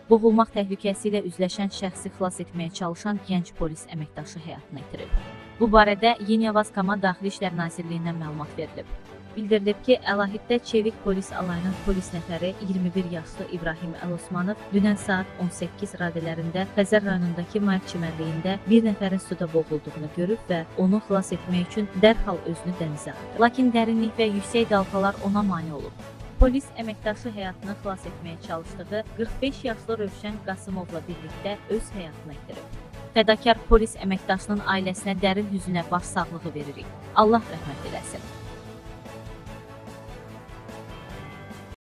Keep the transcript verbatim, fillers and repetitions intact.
Boğulmaq təhlükəsi ilə üzləşən şəxsi xilas etməyə çalışan gənc polis əməkdaşı həyatını itirib. Bu barədə Yeniyavazkama Daxili İşlər Nazirliyindən məlumat verilib. Bildirilib ki, əlahiddə Çevik polis alayının polis nəfəri iyirmi bir yaşlı İbrahim Əlosmanov dünən saat on səkkiz radələrində Xəzər rayonundakı Mayak çimərliyində bir nəfərin suda boğulduğunu görüb və onu xilas etmək üçün dərhal özünü dənizə atıb. Lakin dərinlik və yüksək dalğalar ona mane olub. Polis əməkdaşı həyatını xilas etməyə çalışdığı qırx beş yaşlı Rövşən Qasımovla birlikdə öz həyatını itirib. Fədakar polis əməkdaşının ailəsinə dərin hüznə başsağlığı veririk. Allah rəhmət eləsin.